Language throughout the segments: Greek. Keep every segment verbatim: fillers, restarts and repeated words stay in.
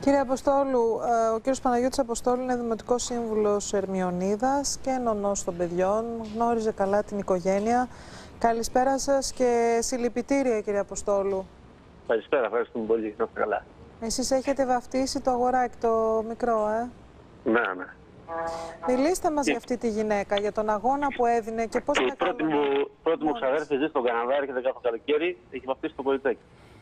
Κύριε Αποστόλου, ο κύριος Παναγιώτης Αποστόλου είναι Δημοτικός Σύμβουλος Ερμιονίδας και νονός των παιδιών. Γνώριζε καλά την οικογένεια. Καλησπέρα σας και συλληπιτήρια, κύριε Αποστόλου. Καλησπέρα, ευχαριστούμε πολύ. Να είστε καλά. Εσείς έχετε βαφτίσει το αγοράκι, το μικρό, ε? Ναι, ναι. Μιλήστε μας για αυτή τη γυναίκα, για τον αγώνα που έδινε και πώς Η με πρώτη μου, πρώτη μου ξαδέρφη ζει στον Καναδά, έρχεται κάθε καλοκαίρι, έχει βαφτίσει το κοριτσάκι.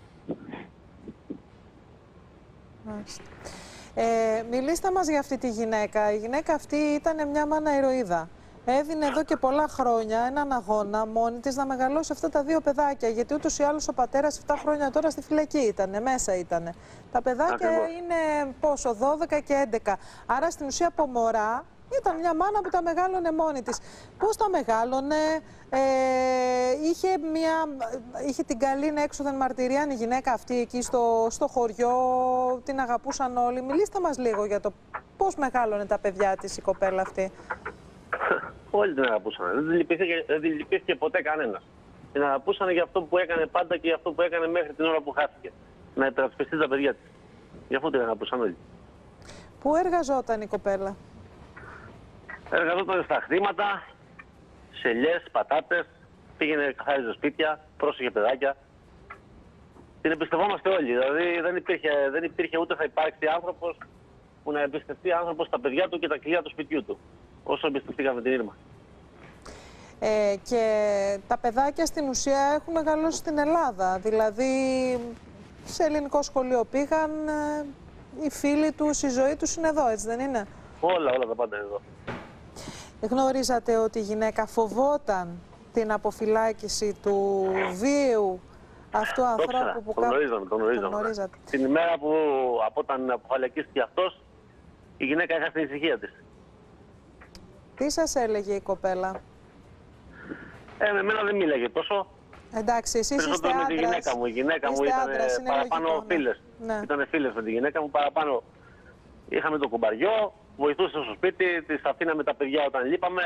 Ε, μιλήστε μας για αυτή τη γυναίκα. Η γυναίκα αυτή ήταν μια μάνα ηρωίδα. Έδινε εδώ και πολλά χρόνια έναν αγώνα μόνη της να μεγαλώσει αυτά τα δύο παιδάκια. Γιατί ούτως ή άλλως ο πατέρας επτά χρόνια τώρα στη φυλακή ήταν, μέσα ήταν. Τα παιδάκια Ακριβώς. είναι πόσο, δώδεκα και έντεκα. Άρα στην ουσία από μωρά ήταν μια μάνα που τα μεγάλωνε μόνη της. Πώς τα μεγάλωνε, ε, είχε, μια, είχε την καλή έξωθεν μαρτυρία η γυναίκα αυτή εκεί στο, στο χωριό, την αγαπούσαν όλοι. Μιλήστε μας λίγο για το πώς μεγάλωνε τα παιδιά της η κοπέλα αυτή. Όλοι την αγαπούσαν. Δεν την λυπήθηκε, δεν την λυπήθηκε ποτέ κανένας. Την αγαπούσαν για αυτό που έκανε πάντα και για αυτό που έκανε μέχρι την ώρα που χάθηκε. Να υπερασπιστεί τα παιδιά της. Γι' αυτό την αγαπούσαν όλοι. Πού εργαζόταν η κοπέλα? Εργαζόταν στα χρήματα, σε ελιές, πατάτες, πήγαινε καθάριζε σπίτια, πρόσεχε παιδάκια. Την εμπιστευόμαστε όλοι. Δηλαδή δεν υπήρχε, δεν υπήρχε ούτε θα υπάρξει άνθρωπος που να εμπιστευτεί άνθρωπος τα παιδιά του και τα κλειδιά του σπιτιού του. Όσο εμπιστευτήκαμε την Ήρμα. Ε, και τα παιδάκια στην ουσία έχουν μεγαλώσει στην Ελλάδα. Δηλαδή σε ελληνικό σχολείο πήγαν, ε, οι φίλοι τους, η ζωή τους είναι εδώ, έτσι δεν είναι? Όλα, όλα τα πάντα είναι εδώ. Γνωρίζατε ότι η γυναίκα φοβόταν την αποφυλάκηση του βίαιου αυτού ανθρώπου που το γνωρίζαμε, το γνωρίζαμε. το Την ημέρα που από όταν αποφυλακίστηκε αυτός, η γυναίκα έχασε την ησυχία της. Τι σας έλεγε η κοπέλα? Ε, με μένα δεν μίλαγε τόσο. Εντάξει, εσείς είστε άντρας. με τη γυναίκα μου. Η γυναίκα μου ήταν παραπάνω φίλες. Ναι. Ήταν φίλες με τη γυναίκα μου παραπάνω. Είχαμε το κουμπαριό, βοηθούσε στο σπίτι, της αφήναμε τα παιδιά όταν λείπαμε.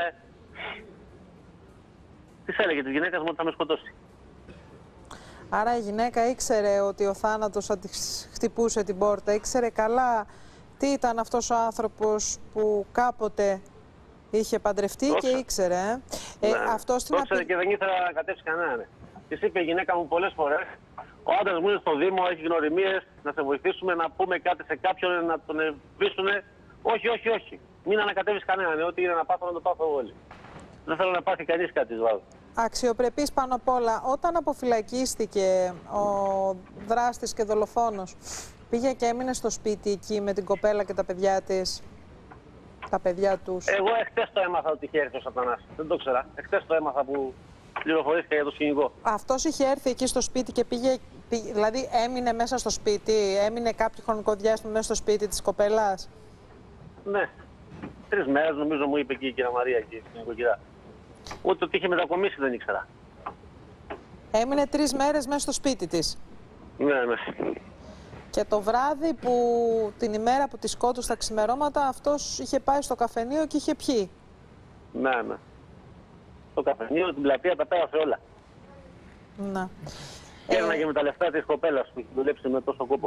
Της έλεγε της γυναίκας μου ότι θα με σκοτώσει. Άρα η γυναίκα ήξερε ότι ο θάνατος θα της χτυπούσε την πόρτα, ήξερε καλά τι ήταν αυτός ο άνθρωπος που κάποτε είχε παντρευτεί. Δόξα. Και ήξερε. Ε. Ναι. Ε, αυτό στην το ήξερε απει... και δεν ήθελα να κατέψει κανέναν. Της είπε η γυναίκα μου πολλές φορές, ο άντρας μου είναι στο Δήμο, έχει γνωριμίες, να σε βοηθήσουμε, να πούμε κάτι σε κάποιον, να τον ευβήσουμε. Όχι, όχι, όχι. Μην ανακατεύεις κανέναν. Ό,τι είναι να πάθω, να το πάθω όλοι. Δεν θέλω να πάθει κανείς κάτι, βάζω. Αξιοπρεπής πάνω απ' όλα. Όταν αποφυλακίστηκε ο δράστης και δολοφόνος, πήγε και έμεινε στο σπίτι εκεί με την κοπέλα και τα παιδιά της, τα παιδιά τους? Εγώ εχθές το έμαθα ότι είχε έρθει ο Σατανάς. Δεν το ξέρα. Εχθές το έμαθα που πληροφορήθηκα για το σκηνικό. Αυτός είχε έρθει εκεί στο σπίτι και πήγε, πήγε, δηλαδή έμεινε μέσα στο σπίτι, έμεινε κάποιο χρονικό διάστημα μέσα στο σπίτι της κοπέλας? Ναι. Τρεις μέρες νομίζω μου είπε εκεί η κυρία Μαρία εκεί στην οικογένεια. Ούτε ότι είχε μετακομίσει δεν ήξερα. Έμεινε τρεις μέρες μέσα στο σπίτι της. Ναι, ναι. Και το βράδυ που την ημέρα που τη σκότωσε τα ξημερώματα, αυτός είχε πάει στο καφενείο και είχε πιει. Ναι, ναι. Το καφενείο, την πλατεία, τα πέρασε όλα. Να. Κέρναγε ε... με τα λεφτά της κοπέλας που είχε δουλέψει με τόσο κόπο.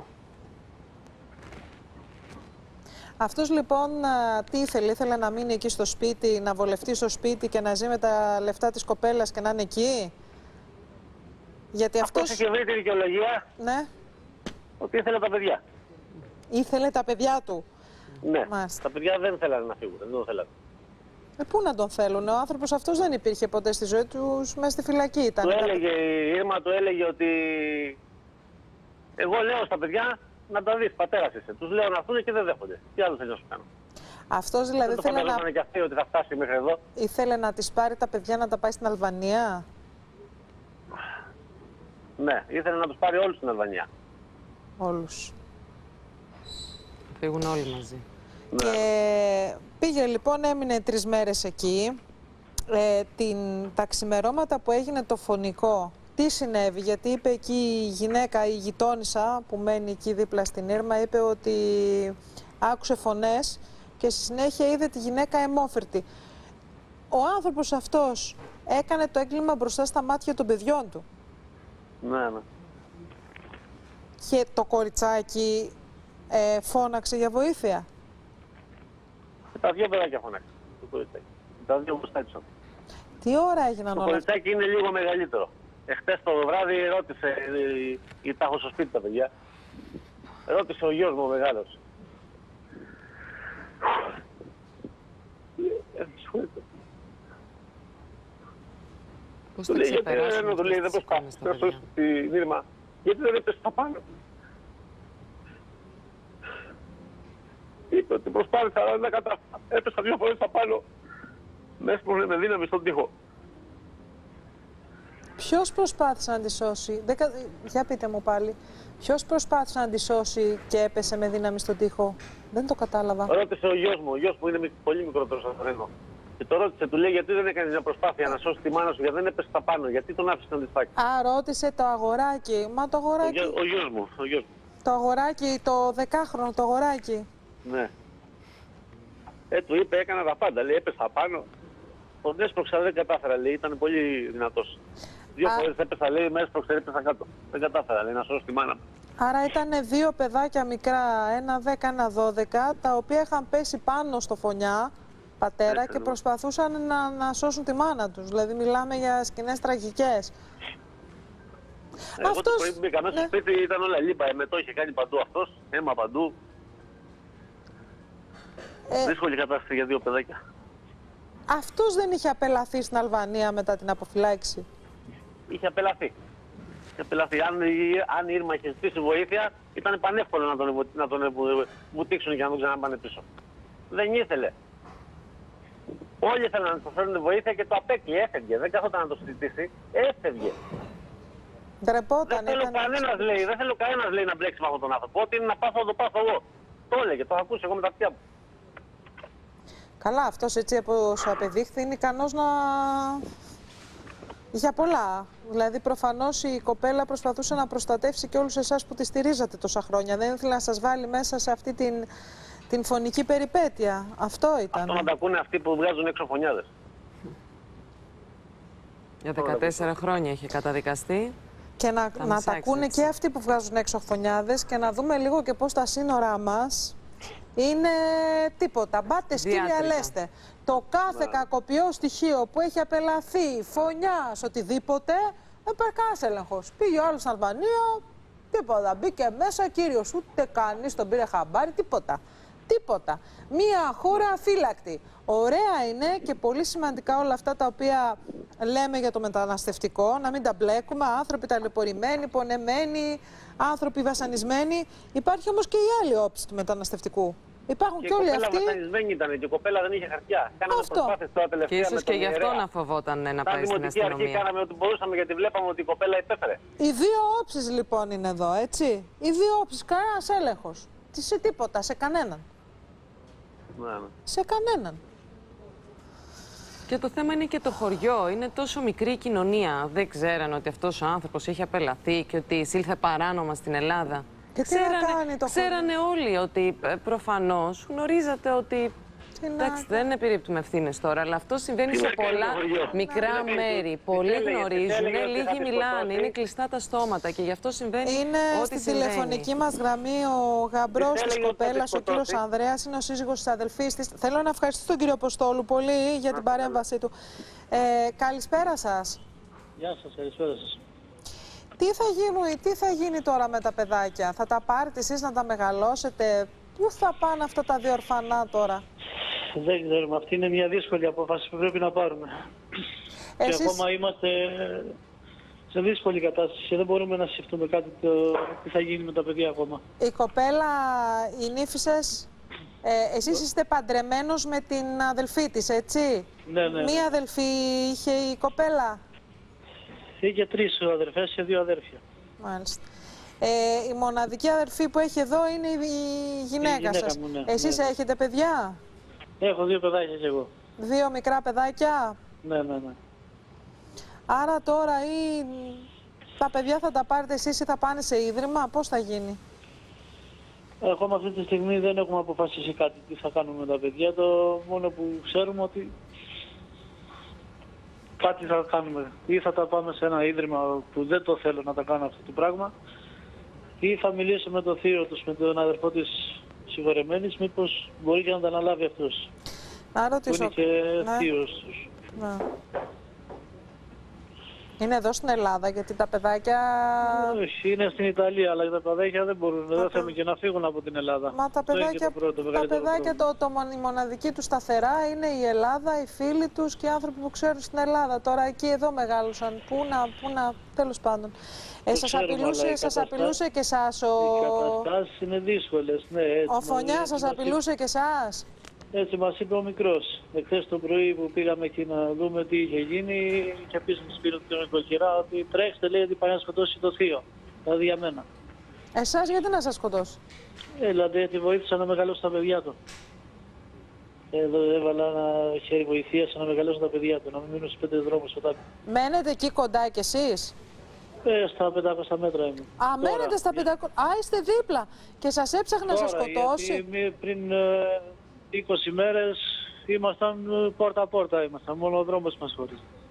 Αυτός λοιπόν τι ήθελε, ήθελε να μείνει εκεί στο σπίτι, να βολευτεί στο σπίτι και να ζει με τα λεφτά της κοπέλας και να είναι εκεί? Γιατί αυτός... αυτός είχε βρει τη δικαιολογία. Ναι. Ότι ήθελε τα παιδιά. Ήθελε τα παιδιά του. Ναι. Μάλιστα. Τα παιδιά δεν θέλανε να φύγουν, δεν τον θέλανε. Ε, πού να τον θέλουν, ο άνθρωπος αυτός δεν υπήρχε ποτέ στη ζωή τους, μέσα στη φυλακή ήταν. Του έλεγε, η Ήρμα του έλεγε ότι εγώ λέω στα παιδιά να τα δεις, πατέρας είσαι. Τους λέω να έρθουν και δεν δέχονται. Τι άλλο θέλει να σου κάνω. Αυτός δηλαδή δεν θέλει να... και αυτοί ότι θα φτάσει μέχρι εδώ. Ήθελε να τις πάρει τα παιδιά να τα πάει στην Αλβανία. Ναι, ήθελε να τους πάρει όλους στην Αλβανία. Όλους. Φύγουν όλοι μαζί. Και ναι. Πήγε λοιπόν, έμεινε τρεις μέρες εκεί. Ε, την, τα ξημερώματα που έγινε το φωνικό, τι συνέβη? Γιατί είπε εκεί η γυναίκα, η γειτόνισσα που μένει εκεί δίπλα στην Ήρμα, είπε ότι άκουσε φωνές και στη συνέχεια είδε τη γυναίκα αιμόφυρτη. Ο άνθρωπος αυτός έκανε το έγκλημα μπροστά στα μάτια των παιδιών του. Ναι, ναι. Και το κοριτσάκι Ε, φώναξε για βοήθεια. Τα δύο παιδάκια φώναξαν. Το κοριτσάκι. Τα δύο μπροστά. Τι ώρα έγιναν Το όλα αυτά? κοριτσάκι είναι λίγο μεγαλύτερο. Εχθές το βράδυ ρώτησε, η τα έχω στο σπίτι τα παιδιά, ρώτησε ο γιος μου ο μεγάλος. Πώς Του θα λέει, γιατί ξεπεράσουμε δεν, του λέει, δεν προσπάθησε να σώσει την Ήρμα, γιατί δεν έπεσε τα πάνω. Είπε ότι προσπάθησα, αλλά δεν κατάφερα. Έπεσα δύο φορές τα πάνω, με έσπρωχνε με δύναμη στον τοίχο. Ποιος προσπάθησε να τη σώσει? Δεν κα... Για πείτε μου πάλι. Ποιος προσπάθησε να τη σώσει και έπεσε με δύναμη στον τοίχο? Δεν το κατάλαβα. Ρώτησε ο γιος μου, ο γιος μου είναι πολύ μικρότερος από μένα. Και το ρώτησε, του λέει, γιατί δεν έκανε μια προσπάθεια να σώσει τη μάνα σου, γιατί δεν έπεσε τα πάνω, γιατί τον άφησε να τη φάει. Α, ρώτησε το αγοράκι. Μα το αγοράκι. Ο, γιο, ο γιος μου, ο γιος μου. Το αγοράκι, το δεκάχρονο, το αγοράκι. Ναι. Ε, του είπε, έκανα τα πάντα, λέει, έπεσα πάνω. Τον έσπρωξα, δεν κατάφερα, λέει, ήταν πολύ δυνατός. Δύο φορές έπεσα, λέει, με έσπρωξε, έπεσα κάτω. Δεν κατάφερα, λέει, να σώσει τη μάνα μου. Άρα ήταν δύο παιδάκια μικρά, ένα δέκα, ένα δώδεκα, τα οποία είχαν πέσει πάνω στο φωνιά, πατέρα, Έτσι, και ναι. προσπαθούσαν να, να σώσουν τη μάνα τους. Δηλαδή μιλάμε για σκηνές τραγικές. Εγώ Αυτός... το πρωί που μπήκα μέσα στο ναι. σπίτι ήταν όλα λίπα, εμετό είχε κάνει παντού αυτός, αίμα παντού. Ε, Δύσκολη κατάσταση για δύο παιδάκια. αυτός δεν είχε απελαθεί στην Αλβανία μετά την αποφυλάξη? Είχε απελαθεί. Είχε απελαθεί. Αν, η- αν η Ήρμα είχε ζητήσει βοήθεια, ήταν πανεύκολο να τον, ευω- να τον ευω- βουτήξουν και να τον ξαναπάνε πίσω. Δεν ήθελε. Όλοι ήθελαν να του φέρουν βοήθεια και το απέκλειε, έφευγε. Δεν καθόταν να το συζητήσει, έφευγε. Ντρεπόταν, Δεν θέλω ήταν... κανένα, λέει, δεν θέλω κανένα, λέει, να μπλέξει με αυτόν τον άνθρωπο. Ό,τι είναι να πάθω, θα το πάθω εγώ. Το έλεγε, το έχω ακούσει εγώ με τα αυτιά μου. Καλά, αυτός έτσι όπως απεδείχθη είναι ικανός να... για πολλά. Δηλαδή προφανώς η κοπέλα προσπαθούσε να προστατεύσει και όλους εσάς που τη στηρίζατε τόσα χρόνια. Δεν ήθελε να σας βάλει μέσα σε αυτή την, την φωνική περιπέτεια. Αυτό ήταν. Αυτό να τα ακούνε αυτοί που βγάζουν έξω φωνιάδες. Για δεκατέσσερα χρόνια είχε καταδικαστεί. Και να, Θα να μας τα άξιζε. ακούνε και αυτοί που βγάζουν έξω φωνιάδες και να δούμε λίγο και πώς τα σύνορά μας είναι τίποτα. Μπάτε σκύλια, Διάτρικα. λέστε. Το κάθε Ναι. κακοποιό στοιχείο που έχει απελαθεί, φωνιάς, οτιδήποτε, δεν υπάρχει κανένας έλεγχος. Πήγε ο άλλος στην Αλβανία, τίποτα. Μπήκε μέσα, κύριος, ούτε κανείς τον πήρε χαμπάρι, τίποτα. Τίποτα. Μία χώρα αφύλακτη. Ωραία είναι και πολύ σημαντικά όλα αυτά τα οποία λέμε για το μεταναστευτικό, να μην τα μπλέκουμε. Άνθρωποι ταλαιπωρημένοι, πονεμένοι, άνθρωποι βασανισμένοι. Υπάρχει όμως και η άλλη όψη του μεταναστευτικού. Υπάρχουν και, Και η όλοι κοπέλα αυτοί. βασανισμένη ήταν και η κοπέλα δεν είχε χαρτιά. Κάναμε Αυτό. προσπάθειες τώρα Και τελευταία ίσως με και τον γι' αυτό ιερέα. να φοβόταν να Σαν πάει στην δημοτική αρχή αστυνομία. κάναμε ό,τι μπορούσαμε γιατί βλέπαμε ότι η κοπέλα υπέφερε. Οι δύο όψεις λοιπόν είναι εδώ, έτσι. Οι δύο όψεις, κανένας έλεγχος. Τι σε τίποτα, σε κανέναν. Ναι, ναι. Σε κανέναν. Και το θέμα είναι και το χωριό. Είναι τόσο μικρή η κοινωνία. Δεν ξέραν ότι αυτός ο άνθρωπος έχει απελαθεί και ότι εισήλθε παράνομα στην Ελλάδα. Και τι να κάνει το χωριό? Ξέρανε όλοι ότι ε, προφανώς γνωρίζατε ότι. Τι να Εντάξει, δεν επιρρύπτουμε ευθύνες τώρα, αλλά αυτό συμβαίνει Τι σε να κάνει πολλά το χωριό? μικρά Τι να κάνει, μέρη. τι Πολλοί έλεγε, τι γνωρίζουν, έλεγε ότι θα λίγοι τη μιλάνε, σκοτώσει. είναι κλειστά τα στόματα και γι' αυτό συμβαίνει Είναι ό,τι στη συμβαίνει. τηλεφωνική μας γραμμή ο γαμπρός Της της έλεγε ότι θα τη κοπέλας, ο κύριος σκοτώσει. Ανδρέας, είναι ο σύζυγος της αδελφής της. Θέλω να ευχαριστήσω τον κύριο Αποστόλου πολύ για την παρέμβασή του. Ε, καλησπέρα σας. Γεια σας, καλησπέρα σας. Τι θα, γίνει, τι θα γίνει τώρα με τα παιδάκια, θα τα πάρετε εσείς να τα μεγαλώσετε, πού θα πάνε αυτά τα δύο ορφανά τώρα? Δεν ξέρουμε, αυτή είναι μια δύσκολη απόφαση που πρέπει να πάρουμε. Και Εσείς... ακόμα είμαστε σε δύσκολη κατάσταση. Δεν μπορούμε να σκεφτούμε κάτι το, τι θα γίνει με τα παιδιά ακόμα. Η κοπέλα, οι νύφισσες, ε, εσείς είστε παντρεμένος με την αδελφή της, έτσι? Ναι, ναι, ναι. Μία αδελφή είχε η κοπέλα. Είχε τρεις αδερφές και δύο αδέρφια. Μάλιστα. Ε, η μοναδική αδερφή που έχει εδώ είναι η γυναίκα, γυναίκα σας. μου, ναι. Εσείς Ναι. έχετε παιδιά? Έχω δύο παιδάκια κι εγώ. Δύο μικρά παιδάκια. Ναι, ναι, ναι. Άρα τώρα ή τα παιδιά θα τα πάρετε εσείς ή θα πάνε σε ίδρυμα, πώς θα γίνει? Ακόμα αυτή τη στιγμή δεν έχουμε αποφασίσει κάτι τι θα κάνουμε με τα παιδιά. Το μόνο που ξέρουμε ότι κάτι θα κάνουμε. Ή θα τα πάμε σε ένα ίδρυμα που δεν το θέλω να τα κάνω αυτό το πράγμα, ή θα μιλήσω με τον θείο τους, με τον αδερφό της συγχωρεμένης, μήπως μπορεί και να τα αναλάβει αυτός. Να ρωτήσω. Που είναι και ναι. θείος τους. Ναι. Είναι εδώ στην Ελλάδα, γιατί τα παιδάκια... Όχι, είναι στην Ιταλία, αλλά τα παιδάκια δεν μπορούν, δεν το... θέλουν και να φύγουν από την Ελλάδα. Μα τα παιδάκια, το πρώτο, τα παιδάκια το, το, η μοναδική του σταθερά είναι η Ελλάδα, οι φίλοι τους και οι άνθρωποι που ξέρουν στην Ελλάδα. Τώρα εκεί εδώ μεγάλωσαν. Πού να, πού να, τέλος πάντων. Ε, σας απειλούσε, σας απειλούσε και εσάς ο... Οι καταστάσεις είναι δύσκολες, ναι. Έτσι, ο Φωνιάς σας απειλούσε και εσάς. Έτσι μας είπε ο μικρός. Εχθές το πρωί που πήγαμε εκεί να δούμε τι είχε γίνει, είχε πει στον Σπύρο του νοικοκυρά ότι τρέξτε, λέει, ότι πάει να σκοτώσει το θείο. Δηλαδή για μένα. Εσάς γιατί να σας σκοτώσει? Ε, δηλαδή τη βοήθησα να μεγαλώσω τα παιδιά του. Εδώ έβαλα ένα χέρι βοηθείας να μεγαλώσω τα παιδιά του, να μην μείνουν στους πέντε δρόμους στο τάπι. Μένετε εκεί κοντά κι εσείς? Ε, στα πεντακόσια μέτρα είμαι. Α, τώρα, μένετε στα πεντακόσια. Α, είστε δίπλα. Και σας έψαχνε να σας σκοτώσει. Γιατί πριν ε, είκοσι μέρες ήμασταν πόρτα-πόρτα, ήμασταν μόνο ο δρόμος μας χωρίς.